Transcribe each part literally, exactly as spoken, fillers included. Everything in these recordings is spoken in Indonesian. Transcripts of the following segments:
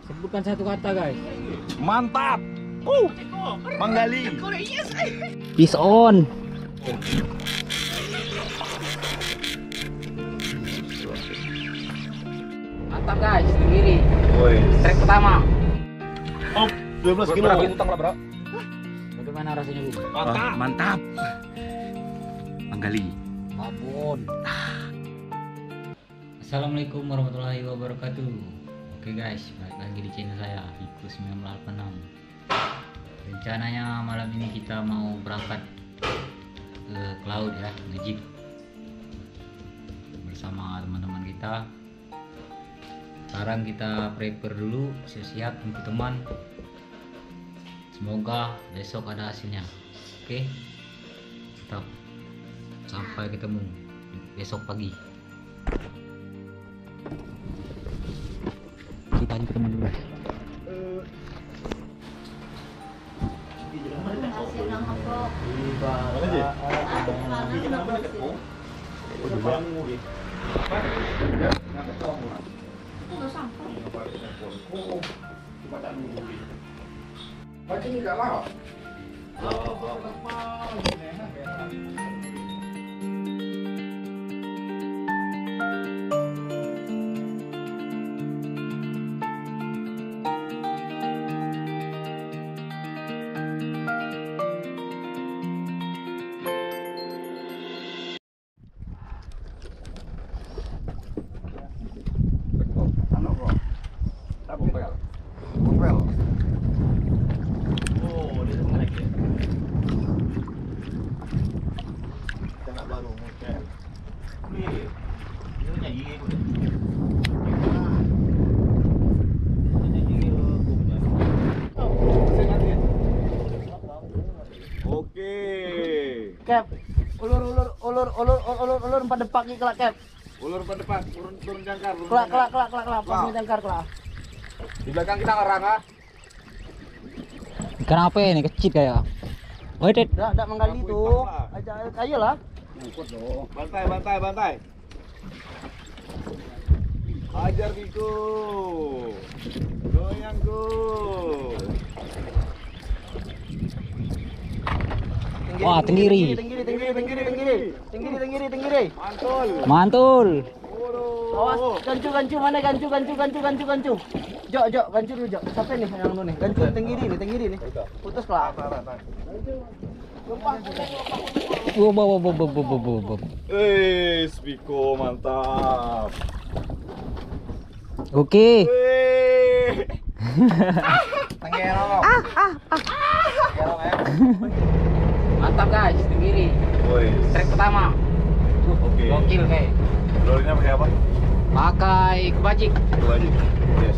Sebutkan satu kata guys. Mantap. Uh, manggali. Peace on. Mantap guys, sendiri. Woi. Trek pertama. Oh, dua belas kilo. Berapa utang lah, Bro? Bagaimana rasanya Bu? Mantap. Wah, mantap. Manggali. Babon. Assalamualaikum warahmatullahi wabarakatuh. Oke guys, balik lagi di channel saya Iku sembilan delapan enam. Rencananya malam ini kita mau berangkat ke, ke laut ya, nge-jeep bersama teman-teman kita. Sekarang kita prepare dulu, siap-siap untuk teman. Semoga besok ada hasilnya. Oke, tetap sampai ketemu besok pagi. Kita ketemu dulu. Cap, ulur ulur ulur ulur ulur ulur empat depak nih kelak cap. Ulur ke depan, turun turun jangkar. Kelak kelak kelak kelak kelak pas jangkar kelak. Di belakang kita ngerang ah. Ikan apa ini kecil kayak? Oh, Ded. Dak dak menggali tuh. Aja ayo lah. Bantai, bantai, bantai. Hajar Biku. Goyangku. Wah, tenggiri. Tenggiri tenggiri tenggiri tenggiri. Tenggiri tenggiri tenggiri. Mantul. Mantul. Awas, gancu gancu mana gancu gancu gancu gancu gancu. Jok jok gancu dulu jok. Sampai nih yang nih. Gancu tenggiri nih tenggiri nih. Putus kelak. Wow, wow, wow, wow, wow, wow, wow. Eh, Biko mantap. Oke. Wih. Tenggero. Ah, ah, ah. Mantap guys, tenggiri. Woi. Trek pertama. Oke. Gokil kayak. Lorinya pakai apa? Pakai kebajik. Kebajik. Yes.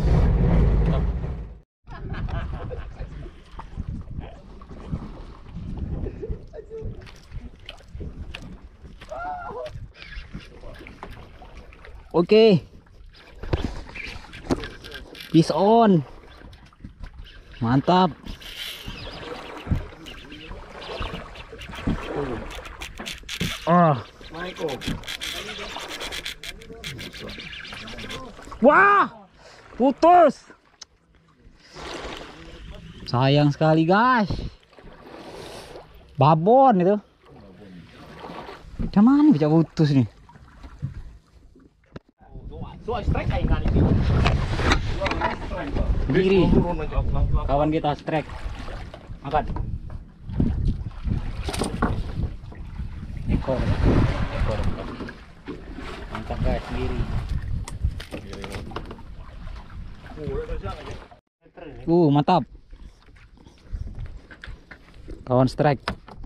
Oke. Peace on. Mantap. Ah. Wah, putus. Sayang sekali guys. Babon itu. Cuman bisa putus nih. Sendiri. Kawan kita strike. Angkat. Ekor. Ekor. Mantap guys, sendiri. Uh, mantap. Kawan strike.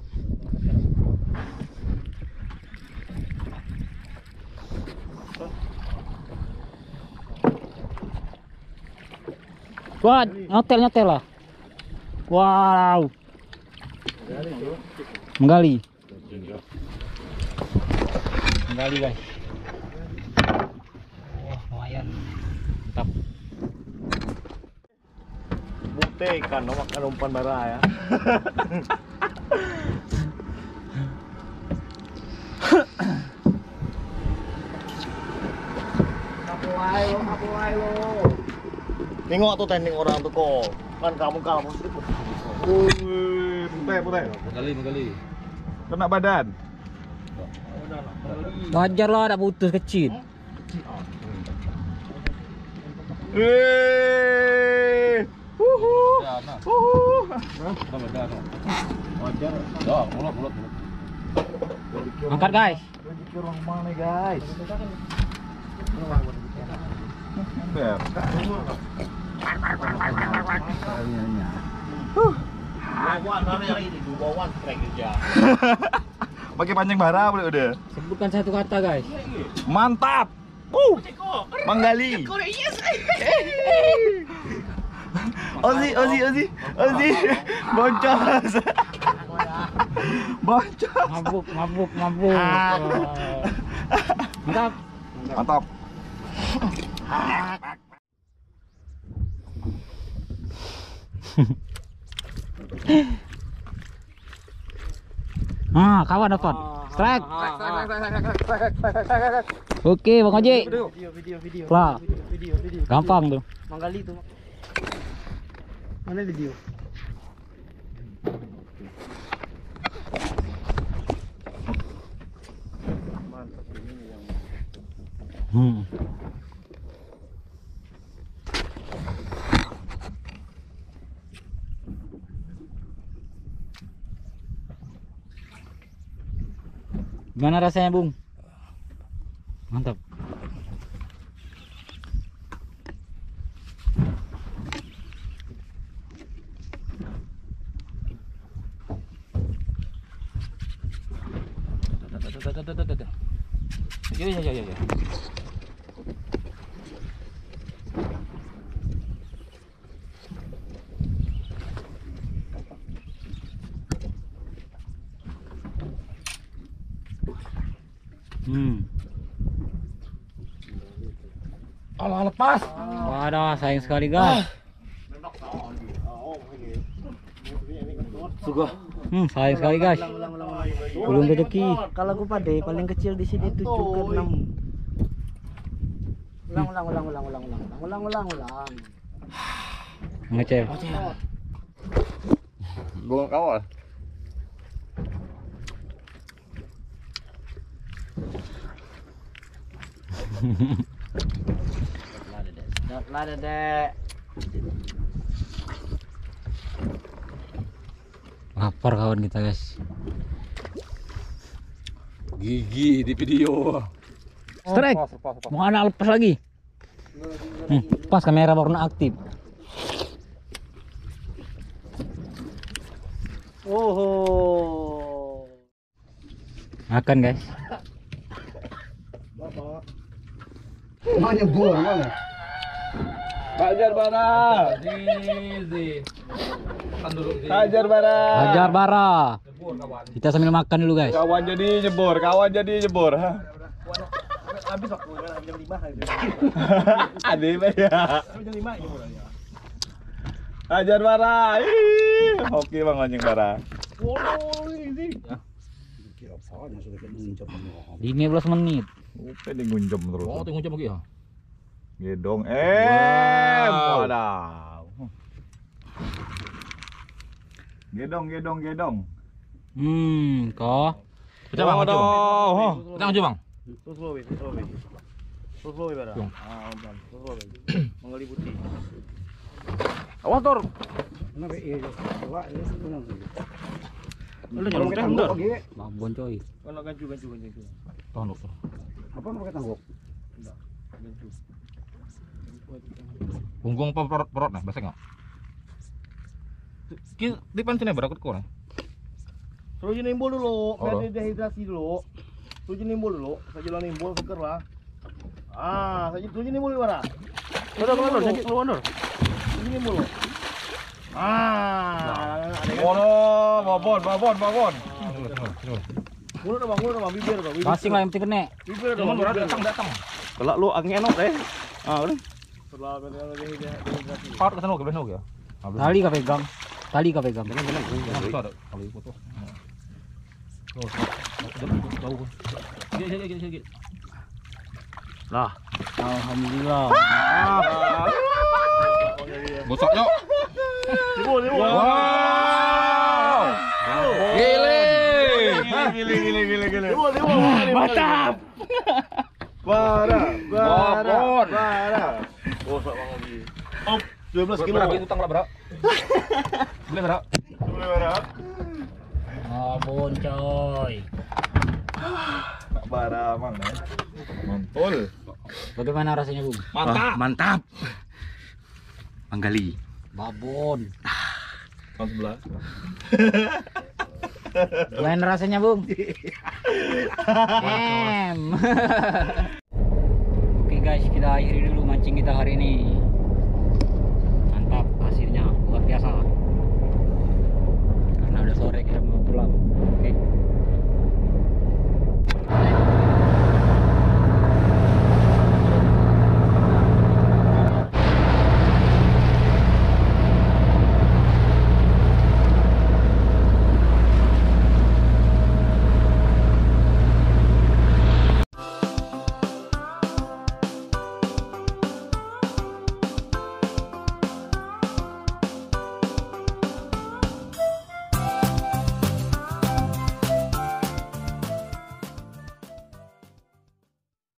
Wah, nyotel nyotel lah. Wow. Menggali. Menggali guys. Wah, lumayan. Mantap. Bukti ikan, no makan umpan bara ya. Ayo, ayo. Nengok tuh teknik orang tuh kok. Kan kamu kamu sedikit. Wih, putih putih. Menggali, menggali. Kena badan. Wajar lah, ada putus kecil. Eh. Uhu. Uhu. Wajar. Dah, mulut, mulut, mulut. Angkat guys. Rezeki orang mana guys? Ber. Pakai pancing bara boleh udah. Sebutkan satu kata guys. Mantap. Uh. Manggali. Ozi, Ozi, Ozi, Ozi. Boncos. Boncos. Mabuk, mabuk, mabuk. Mantap. Mantap. Ah, kawan dapat. Strike. Oke, Bang Oji. Video, video, video. Lah. Video, video. Gampang tuh. Manggali tuh. Mana video? Hmm. Gimana rasanya, Bung? Mantap. Ya, ya, ya, ya. Hmm. Alah, lepas. Waduh, sayang sekali guys. Sugah. Hmm, sayang sekali guys. Ulang, ulang, ulang. Belum rezeki. Kalau aku pade paling kecil di sini tujuh ke enam. Ulang, ulang, ulang, ulang, ulang, ulang, ulang, ulang, ulang. Ngecek. Gua kawal. Lah dedek. Lapar kawan kita guys. Gigi di video. Strike. Mau anak lepas lagi. Hmm, pas kamera baru aktif. Oh. Makan guys. Mana bor mana? Hajar bara. Easy. Kan dulu. Hajar bara. Hajar bara. Kita sambil makan dulu guys. Kawan jadi nyebur, kawan jadi nyebur. Habis waktu jam lima. Ade ya. Jam lima ini mulanya. Hajar bara. Ih, oke Bang anjing bara. lima belas menit. Oke digunjem terus. Oh, tunggu jam lagi ya. Gedong eh Wow. wadaw. Gedong gedong gedong. Hmm, kok. Pecah bang, maju. Waduh. Pecah maju bang. Terus lo, terus lo, terus lo bara. Yung. Ah, bang, terus lo. Manggali putih. Awas tor. Kenapa iya? Coba ini senang. Lu nyolong kita mundur. Babon coy. Kalau gancu gancu gancu. Tahan dulu. Apa mau pakai tangguk? Punggung perut perut nih, basah nggak? Ki di pancene berakut kok nih. Terus nimbul dulu, biar Oh. dia dehidrasi dulu. Terus nimbul dulu, saja nimbul seger lah. Ah, saja terus nimbul bara. Udah keluar, jadi keluar dulu. Terus nimbul. Ah, ada kan? Oh, babon babon babon. Mulut dong, mulut dong, bibir dong, bibir. Basing lah yang penting kena. Bibir dong, Cuman bibir datang dong. datang. Kalau lu angin enak deh. Ah, udah. Setelah benar dehidrasi. Part ke sana ke belakang ya. Tali kah pegang? Tali kah pegang? Itu ada kalau itu tuh. Oh, tahu. Gini gini gini gini. Lah, alhamdulillah. Bosok yuk. Libo, libo. Wow. Gile. Gile, gile, gile, gile. Libo, libo. Mantap. Bara, bara, Babon. bara. Bosok Bang Ogi. Op, dua belas kilo. Berapa utang lah, Bro? Boleh, Bro? Boleh, bara. Abon coy. Bara Mang. eh. Mantul. Bagaimana rasanya Bung? Mantap. Mantap. Manggali. Babon. Mang sebelah. Gimana rasanya Bung? Em. Oke guys, kita akhiri dulu mancing kita hari ini.